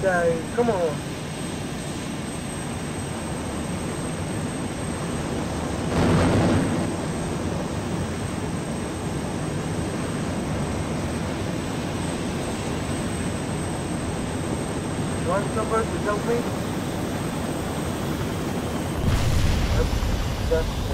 guys. Come on. Want somebody to help me? Yep.